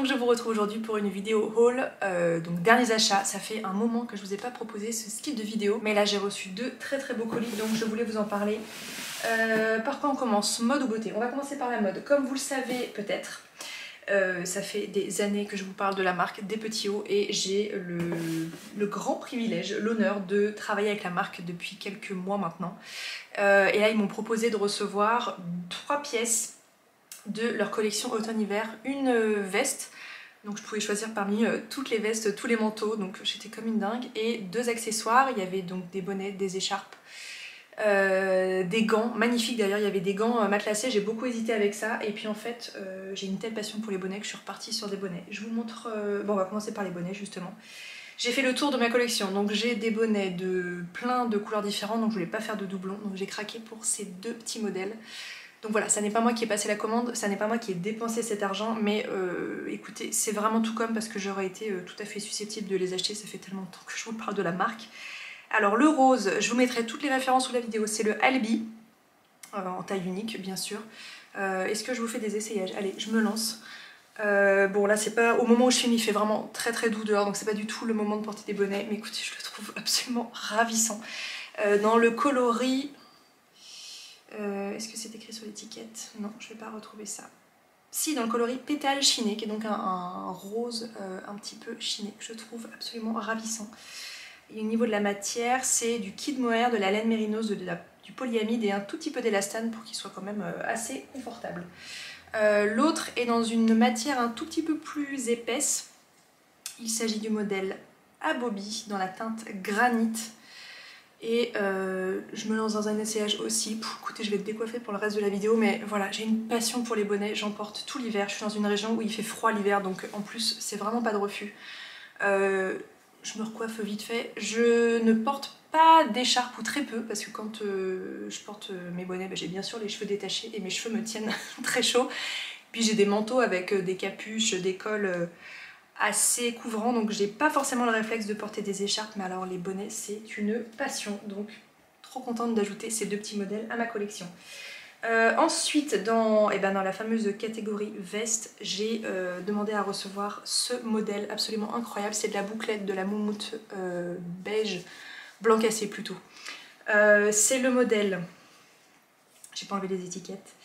donc je vous retrouve aujourd'hui pour une vidéo haul, donc derniers achats. Ça fait un moment que je vous ai pas proposé ce style de vidéo, mais là j'ai reçu deux très beaux colis, donc je voulais vous en parler. Par quoi on commence? Mode ou beauté? On va commencer par la mode. Comme vous le savez peut-être, ça fait des années que je vous parle de la marque Des Petits Hauts et j'ai le grand privilège, l'honneur de travailler avec la marque depuis quelques mois maintenant. Et là ils m'ont proposé de recevoir 3 pièces de leur collection automne-hiver, une veste, donc je pouvais choisir parmi toutes les vestes, tous les manteaux, donc j'étais comme une dingue, et 2 accessoires. Il y avait donc des bonnets, des écharpes, des gants, magnifiques d'ailleurs, il y avait des gants matelassés, j'ai beaucoup hésité avec ça, et puis en fait j'ai une telle passion pour les bonnets que je suis repartie sur des bonnets. Je vous montre, bon on va commencer par les bonnets justement. J'ai fait le tour de ma collection, donc j'ai des bonnets de plein de couleurs différentes, donc je voulais pas faire de doublons, donc j'ai craqué pour ces 2 petits modèles. Donc voilà, ça n'est pas moi qui ai passé la commande, ça n'est pas moi qui ai dépensé cet argent, mais écoutez, c'est vraiment tout comme parce que j'aurais été tout à fait susceptible de les acheter, ça fait tellement de temps que je vous parle de la marque. Alors le rose, je vous mettrai toutes les références sous la vidéo, c'est le Albi, en taille unique bien sûr. Est-ce que je vous fais des essayages? Allez, je me lance. Bon là c'est pas, au moment où je filme il fait vraiment très doux dehors, donc c'est pas du tout le moment de porter des bonnets, mais écoutez, je le trouve absolument ravissant. Dans le coloris... est-ce que c'est écrit sur l'étiquette? Non, je vais pas retrouver ça. Si, dans le coloris pétale chiné, qui est donc un rose un petit peu chiné, que je trouve absolument ravissant. Et au niveau de la matière, c'est du kid mohair, de la laine mérinos, du polyamide et un tout petit peu d'élastane pour qu'il soit quand même assez confortable. L'autre est dans une matière un tout petit peu plus épaisse. Il s'agit du modèle Abobi dans la teinte granit. Et je me lance dans un essayage aussi. Écoutez, je vais être décoiffée pour le reste de la vidéo, mais voilà, j'ai une passion pour les bonnets, j'en porte tout l'hiver. Je suis dans une région où il fait froid l'hiver, donc en plus c'est vraiment pas de refus. Je me recoiffe vite fait. Je ne porte pas d'écharpe ou très peu, parce que quand je porte mes bonnets, j'ai bien sûr les cheveux détachés et mes cheveux me tiennent très chaud. Puis j'ai des manteaux avec des capuches, des cols assez couvrant, donc j'ai pas forcément le réflexe de porter des écharpes, mais alors les bonnets c'est une passion, donc trop contente d'ajouter ces 2 petits modèles à ma collection. Ensuite dans la fameuse catégorie veste, j'ai demandé à recevoir ce modèle absolument incroyable, c'est de la bouclette de la moumoute beige, blanc cassé plutôt. C'est le modèle, j'ai pas enlevé les étiquettes,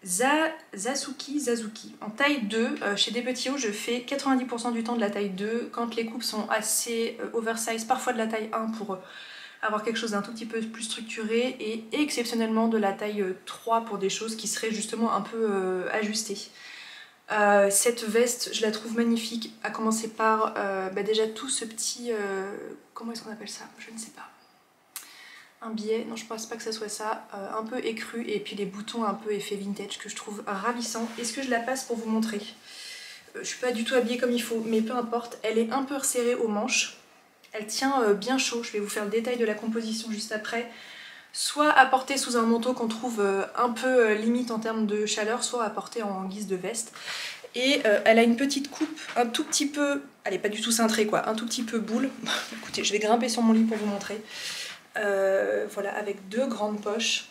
Zazuki en taille 2. Chez Des Petits Hauts je fais 90% du temps de la taille 2 quand les coupes sont assez oversize, parfois de la taille 1 pour avoir quelque chose d'un tout petit peu plus structuré, et exceptionnellement de la taille 3 pour des choses qui seraient justement un peu ajustées. Cette veste je la trouve magnifique, à commencer par déjà tout ce petit... comment est-ce qu'on appelle ça? Je ne sais pas. Un biais, non je pense pas que ça soit ça, un peu écru, et puis les boutons un peu effet vintage que je trouve ravissant. Est-ce que je la passe pour vous montrer? Je suis pas du tout habillée comme il faut, mais peu importe, elle est un peu resserrée aux manches, elle tient bien chaud, je vais vous faire le détail de la composition juste après. Soit à porter sous un manteau qu'on trouve un peu limite en termes de chaleur, soit à porter en guise de veste. Et elle a une petite coupe un tout petit peu, elle est pas du tout cintrée quoi, un tout petit peu boule. Écoutez, je vais grimper sur mon lit pour vous montrer. Voilà, avec 2 grandes poches.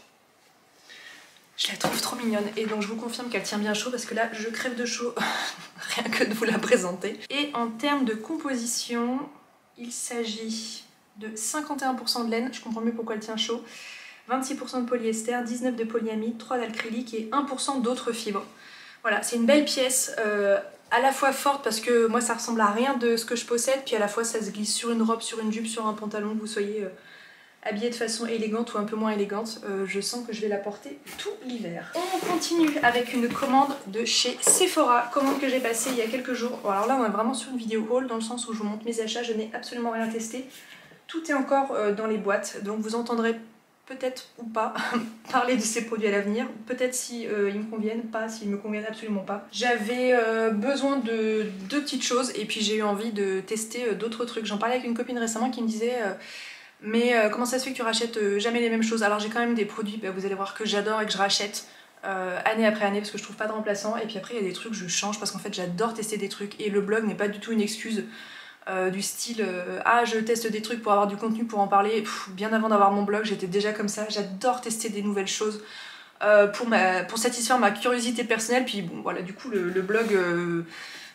Je la trouve trop mignonne, et donc je vous confirme qu'elle tient bien chaud parce que là je crève de chaud rien que de vous la présenter. Et en termes de composition, il s'agit de 51% de laine, je comprends mieux pourquoi elle tient chaud, 26% de polyester, 19% de polyamide, 3% d'acrylique et 1% d'autres fibres. Voilà, c'est une belle pièce, à la fois forte parce que moi ça ressemble à rien de ce que je possède, puis à la fois ça se glisse sur une robe, sur une jupe, sur un pantalon, que vous soyez habillée de façon élégante ou un peu moins élégante. Je sens que je vais la porter tout l'hiver. On continue avec une commande de chez Sephora, commande que j'ai passée il y a quelques jours. Bon, alors là on est vraiment sur une vidéo haul dans le sens où je vous montre mes achats, je n'ai absolument rien testé. Tout est encore dans les boîtes, donc vous entendrez peut-être ou pas parler de ces produits à l'avenir, peut-être si ils me conviennent, pas s'ils me conviennent absolument pas. J'avais besoin de 2 petites choses, et puis j'ai eu envie de tester d'autres trucs. J'en parlais avec une copine récemment qui me disait mais comment ça se fait que tu rachètes jamais les mêmes choses? Alors j'ai quand même des produits, vous allez voir, que j'adore et que je rachète année après année parce que je trouve pas de remplaçant, et puis après il y a des trucs que je change parce qu'en fait j'adore tester des trucs, et le blog n'est pas du tout une excuse du style ah je teste des trucs pour avoir du contenu pour en parler. Bien avant d'avoir mon blog j'étais déjà comme ça, j'adore tester des nouvelles choses pour satisfaire ma curiosité personnelle, puis bon voilà, du coup le blog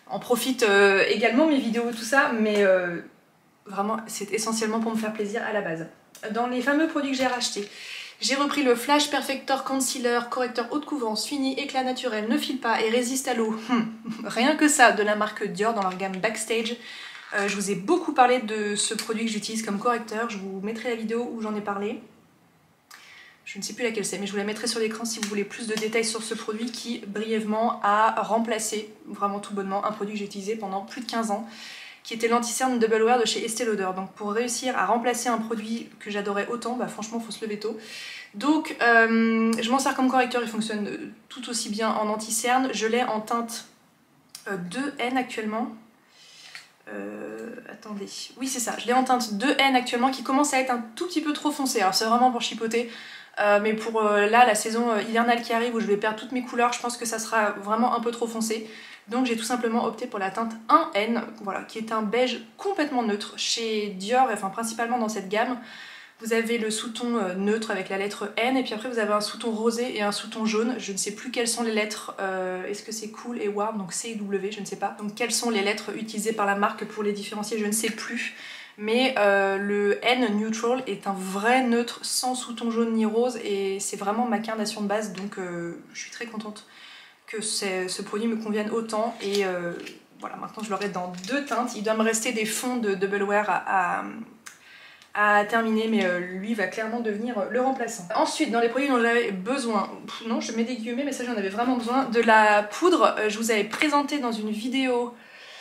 en profite également mes vidéos, tout ça, mais vraiment c'est essentiellement pour me faire plaisir à la base. Dans les fameux produits que j'ai rachetés, j'ai repris le Flash Perfector Concealer, correcteur haute couvrance, fini, éclat naturel, ne file pas et résiste à l'eau. Rien que ça, de la marque Dior dans leur gamme Backstage. Je vous ai beaucoup parlé de ce produit que j'utilise comme correcteur, je vous mettrai la vidéo où j'en ai parlé. Je ne sais plus laquelle c'est, mais je vous la mettrai sur l'écran si vous voulez plus de détails sur ce produit qui, brièvement, a remplacé, vraiment tout bonnement, un produit que j'ai utilisé pendant plus de 15 ans, qui était l'anti-cerne Double Wear de chez Estée Lauder. Donc pour réussir à remplacer un produit que j'adorais autant, bah franchement faut se lever tôt. Donc je m'en sers comme correcteur, il fonctionne tout aussi bien en anti-cerne. Je l'ai en teinte 2N actuellement. Attendez, oui c'est ça, je l'ai en teinte 2N actuellement qui commence à être un tout petit peu trop foncé. Alors c'est vraiment pour chipoter. Mais pour là, la saison hivernale qui arrive où je vais perdre toutes mes couleurs, je pense que ça sera vraiment un peu trop foncé. Donc j'ai tout simplement opté pour la teinte 1N, voilà, qui est un beige complètement neutre. Chez Dior, enfin principalement dans cette gamme, vous avez le sous-ton neutre avec la lettre N, et puis après vous avez un sous-ton rosé et un sous-ton jaune. Je ne sais plus quelles sont les lettres, est-ce que c'est Cool et Warm, donc C et W, je ne sais pas. Donc quelles sont les lettres utilisées par la marque pour les différencier, je ne sais plus. Mais le N Neutral est un vrai neutre sans sous-ton jaune ni rose et c'est vraiment ma carnation de base, donc je suis très contente que ce produit me convienne autant. Et voilà, maintenant je l'aurai dans 2 teintes. Il doit me rester des fonds de Double Wear à terminer, mais lui va clairement devenir le remplaçant. Ensuite, dans les produits dont j'avais besoin, non je mets des guillemets mais ça j'en avais vraiment besoin, de la poudre. Je vous avais présenté dans une vidéo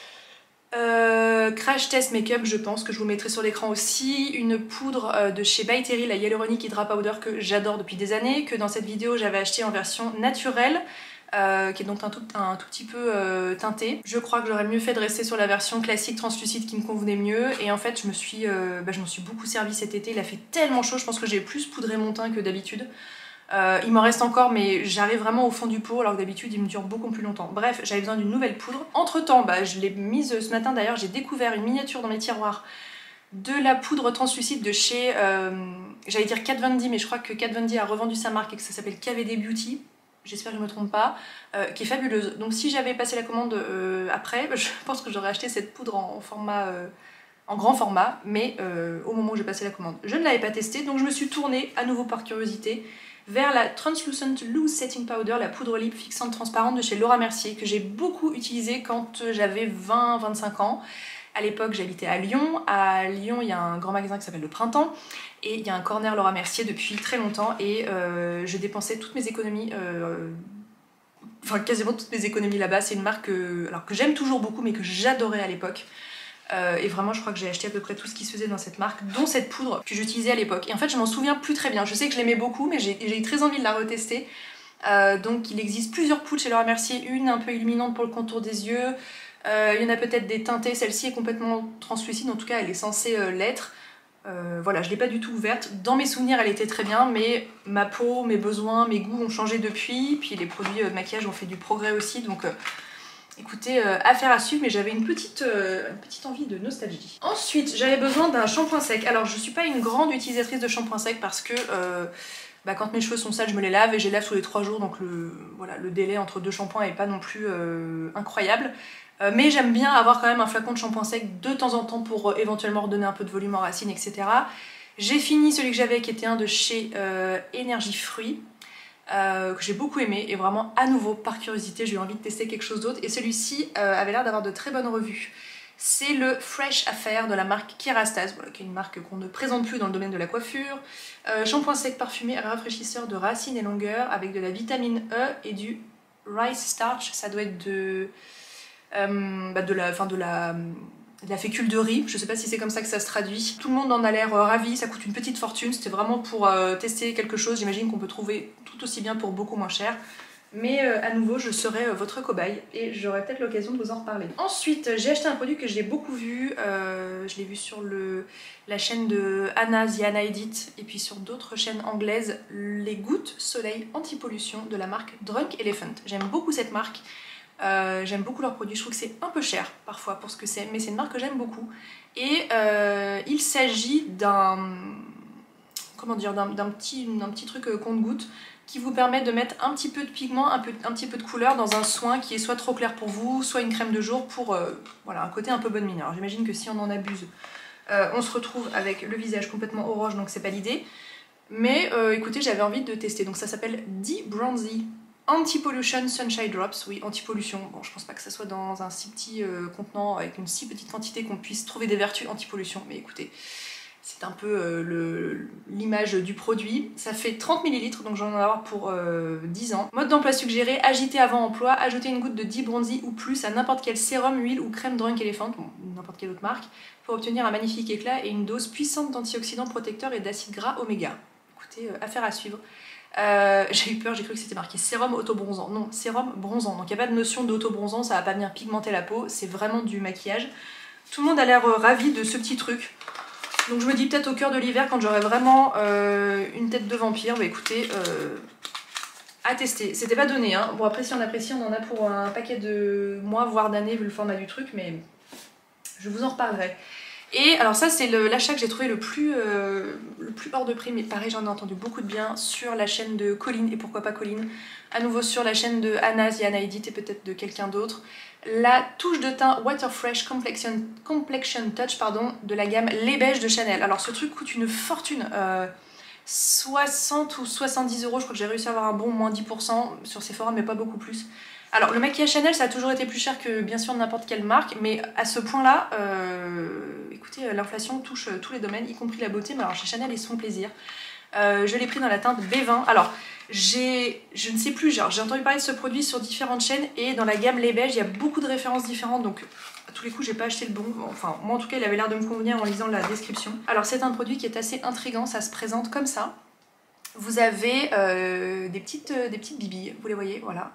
Crash Test Makeup, je pense que je vous mettrai sur l'écran aussi, une poudre de chez By Terry, la Hyaluronic Hydra Powder que j'adore depuis des années, que dans cette vidéo j'avais acheté en version naturelle, qui est donc un tout petit peu teintée. Je crois que j'aurais mieux fait de rester sur la version classique translucide qui me convenait mieux, et en fait je m'en suis beaucoup servi cet été. Il a fait tellement chaud, je pense que j'ai plus poudré mon teint que d'habitude. Il m'en reste encore mais j'arrive vraiment au fond du pot alors que d'habitude il me dure beaucoup plus longtemps. Bref, j'avais besoin d'une nouvelle poudre. Entre temps, je l'ai mise ce matin d'ailleurs, j'ai découvert une miniature dans mes tiroirs de la poudre translucide de chez, j'allais dire Kat Von D, mais je crois que Kat Von D a revendu sa marque et que ça s'appelle KVD Beauty. J'espère que je ne me trompe pas, qui est fabuleuse. Donc si j'avais passé la commande après, je pense que j'aurais acheté cette poudre en format... en grand format, mais au moment où j'ai passé la commande, je ne l'avais pas testée, donc je me suis tournée à nouveau par curiosité vers la Translucent Loose Setting Powder, la poudre lip fixante transparente de chez Laura Mercier, que j'ai beaucoup utilisée quand j'avais 20-25 ans. À l'époque, j'habitais à Lyon. À Lyon, il y a un grand magasin qui s'appelle Le Printemps, et il y a un corner Laura Mercier depuis très longtemps, et je dépensais toutes mes économies, enfin quasiment toutes mes économies là-bas. C'est une marque alors que j'aime toujours beaucoup, mais que j'adorais à l'époque. Et vraiment je crois que j'ai acheté à peu près tout ce qui se faisait dans cette marque, dont cette poudre que j'utilisais à l'époque. Et en fait je m'en souviens plus très bien, je sais que je l'aimais beaucoup mais j'ai eu très envie de la retester. Donc il existe plusieurs poudres chez Laura Mercier, une un peu illuminante pour le contour des yeux, il y en a peut-être des teintées, celle-ci est complètement translucide, en tout cas elle est censée l'être. Voilà, je l'ai pas du tout ouverte, dans mes souvenirs elle était très bien, mais ma peau, mes besoins, mes goûts ont changé depuis, puis les produits de maquillage ont fait du progrès aussi, donc... écoutez, affaire à suivre, mais j'avais une petite envie de nostalgie. Ensuite, j'avais besoin d'un shampoing sec. Alors, je suis pas une grande utilisatrice de shampoing sec parce que quand mes cheveux sont sales, je me les lave et je les lave tous les 3 jours, donc le délai entre 2 shampoings est pas non plus incroyable. Mais j'aime bien avoir quand même un flacon de shampoing sec de temps en temps pour éventuellement redonner un peu de volume en racines, etc. J'ai fini celui que j'avais qui était un de chez Énergie Fruits. Que j'ai beaucoup aimé, et vraiment à nouveau par curiosité j'ai eu envie de tester quelque chose d'autre, et celui-ci avait l'air d'avoir de très bonnes revues. C'est le Fresh Affair de la marque Kerastase, voilà, qui est une marque qu'on ne présente plus dans le domaine de la coiffure. Shampoing sec parfumé rafraîchisseur de racines et longueur avec de la vitamine E et du rice starch, ça doit être de la fécule de riz, je sais pas si c'est comme ça que ça se traduit. Tout le monde en a l'air ravi, ça coûte une petite fortune, c'était vraiment pour tester quelque chose, j'imagine qu'on peut trouver tout aussi bien pour beaucoup moins cher. Mais à nouveau, je serai votre cobaye et j'aurai peut-être l'occasion de vous en reparler. Ensuite, j'ai acheté un produit que j'ai beaucoup vu, je l'ai vu sur la chaîne de Anna, The Anna Edit, et puis sur d'autres chaînes anglaises, les gouttes soleil anti-pollution de la marque Drunk Elephant. J'aime beaucoup cette marque. J'aime beaucoup leurs produits, je trouve que c'est un peu cher parfois pour ce que c'est, mais c'est une marque que j'aime beaucoup. Et il s'agit d'un petit truc compte-gouttes qui vous permet de mettre un petit peu de pigment, un petit peu de couleur dans un soin qui est soit trop clair pour vous, soit une crème de jour pour voilà, un côté un peu bonne mine. Alors j'imagine que si on en abuse, on se retrouve avec le visage complètement orange, donc c'est pas l'idée. Mais écoutez, j'avais envie de tester, donc ça s'appelle D-Bronzy Anti-Pollution Sunshine Drops, oui, anti-pollution. Bon, je pense pas que ça soit dans un si petit contenant avec une si petite quantité qu'on puisse trouver des vertus anti-pollution, mais écoutez, c'est un peu l'image du produit. Ça fait 30 ml, donc j'en ai avoir pour 10 ans. Mode d'emploi suggéré, agiter avant emploi, ajouter une goutte de D-Bronzy ou plus à n'importe quel sérum, huile ou crème Drunk Elephant, bon, n'importe quelle autre marque, pour obtenir un magnifique éclat et une dose puissante d'antioxydants protecteurs et d'acides gras oméga. Écoutez, affaire à suivre. J'ai eu peur, j'ai cru que c'était marqué sérum auto-bronzant. Non, sérum bronzant. Donc il n'y a pas de notion d'auto-bronzant, ça va pas venir pigmenter la peau, c'est vraiment du maquillage. Tout le monde a l'air ravi de ce petit truc. Donc je me dis peut-être au cœur de l'hiver, quand j'aurai vraiment une tête de vampire, bah écoutez, à tester. C'était pas donné, hein. Bon après si on apprécie, on en a pour un paquet de mois, voire d'années, vu le format du truc, mais je vous en reparlerai. Et alors ça c'est l'achat que j'ai trouvé le plus hors de prix, mais pareil j'en ai entendu beaucoup de bien sur la chaîne de Colline, et pourquoi pas Colline, à nouveau sur la chaîne de Anna, The Anna Edit et peut-être de quelqu'un d'autre. La touche de teint Water Fresh Complexion Touch pardon, de la gamme Les Beiges de Chanel. Alors ce truc coûte une fortune, 60 ou 70 €, je crois que j'ai réussi à avoir un bon moins 10% sur Sephora mais pas beaucoup plus. Alors le maquillage Chanel ça a toujours été plus cher que bien sûr n'importe quelle marque, mais à ce point là, écoutez, l'inflation touche tous les domaines, y compris la beauté, mais alors chez Chanel ils se font plaisir. Je l'ai pris dans la teinte B20. Alors je ne sais plus, j'ai entendu parler de ce produit sur différentes chaînes et dans la gamme Les Beiges il y a beaucoup de références différentes, donc à tous les coups j'ai pas acheté le bon, enfin moi en tout cas il avait l'air de me convenir en lisant la description. Alors c'est un produit qui est assez intriguant, ça se présente comme ça. Vous avez des petites bibilles, vous les voyez, voilà.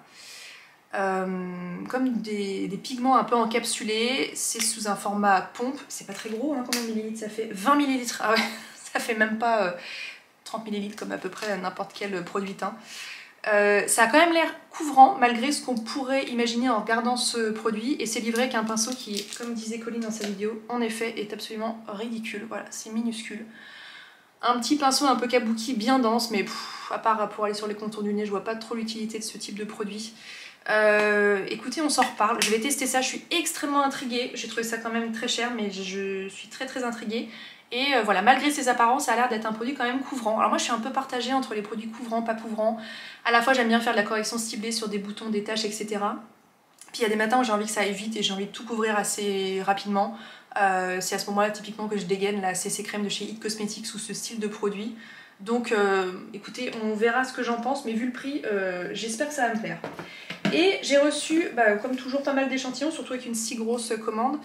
Comme des pigments un peu encapsulés, c'est sous un format pompe, c'est pas très gros, hein, combien de millilitres ça fait? 20 ml, ah ouais, ça fait même pas 30 ml comme à peu près n'importe quel produit teint. Ça a quand même l'air couvrant malgré ce qu'on pourrait imaginer en regardant ce produit, et c'est livré avec un pinceau qui, comme disait Colline dans sa vidéo, en effet est absolument ridicule, voilà, c'est minuscule. Un petit pinceau un peu kabuki bien dense, mais à part pour aller sur les contours du nez, je vois pas trop l'utilité de ce type de produit. Écoutez, on s'en reparle, je vais tester ça, je suis extrêmement intriguée, j'ai trouvé ça quand même très cher mais je suis très intriguée et voilà, malgré ses apparences ça a l'air d'être un produit quand même couvrant. Alors moi je suis un peu partagée entre les produits couvrants, pas couvrants, à la fois j'aime bien faire de la correction ciblée sur des boutons, des taches, etc. Puis il y a des matins où j'ai envie que ça aille vite et j'ai envie de tout couvrir assez rapidement. C'est à ce moment là typiquement que je dégaine la CC crème de chez It Cosmetics sous ce style de produit. Donc écoutez, on verra ce que j'en pense, mais vu le prix, j'espère que ça va me plaire. Et j'ai reçu, comme toujours, pas mal d'échantillons, surtout avec une si grosse commande.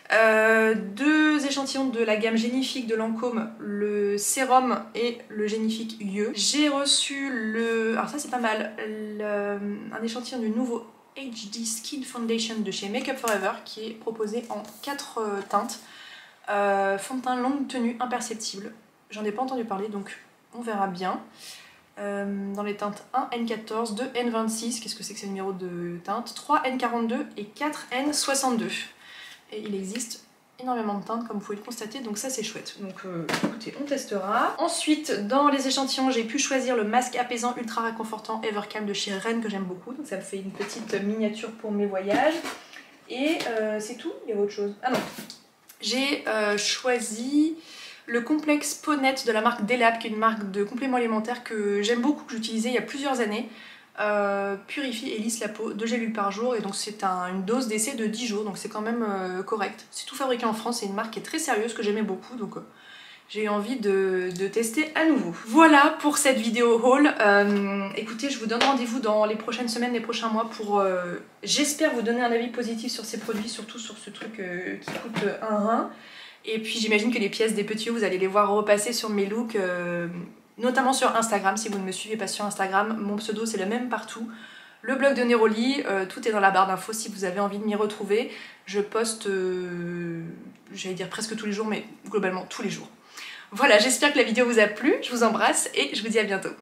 2 échantillons de la gamme Génifique de Lancôme, le sérum et le Génifique UE. J'ai reçu alors ça c'est pas mal, un échantillon du nouveau HD Skin Foundation de chez Make Up For Ever qui est proposé en 4 teintes. Fond de teint longue tenue imperceptible. J'en ai pas entendu parler donc on verra bien. Dans les teintes 1 N14, 2 N26, qu'est-ce que c'est que ces numéros de teintes, 3 N42 et 4 N62. Et il existe énormément de teintes comme vous pouvez le constater, donc ça c'est chouette. Donc écoutez, on testera. Ensuite, dans les échantillons, j'ai pu choisir le masque apaisant ultra réconfortant Evercalm de chez Rennes que j'aime beaucoup, donc ça me fait une petite miniature pour mes voyages. Et c'est tout, il y a autre chose. Ah non, j'ai choisi le complexe Peau-Net de la marque Delap, qui est une marque de compléments alimentaires que j'aime beaucoup, que j'utilisais il y a plusieurs années. Purifie et lisse la peau, 2 gélules par jour, et donc c'est une dose d'essai de 10 jours, donc c'est quand même correct. C'est tout fabriqué en France, c'est une marque qui est très sérieuse, que j'aimais beaucoup, donc j'ai eu envie de tester à nouveau. Voilà pour cette vidéo haul. Écoutez, je vous donne rendez-vous dans les prochaines semaines, les prochains mois pour, j'espère, vous donner un avis positif sur ces produits, surtout sur ce truc qui coûte un rein. Et puis j'imagine que les pièces des petits hauts, vous allez les voir repasser sur mes looks, notamment sur Instagram. Si vous ne me suivez pas sur Instagram, mon pseudo c'est le même partout. Le blog de Neroli, tout est dans la barre d'infos si vous avez envie de m'y retrouver. Je poste, j'allais dire presque tous les jours, mais globalement tous les jours. Voilà, j'espère que la vidéo vous a plu, je vous embrasse et je vous dis à bientôt.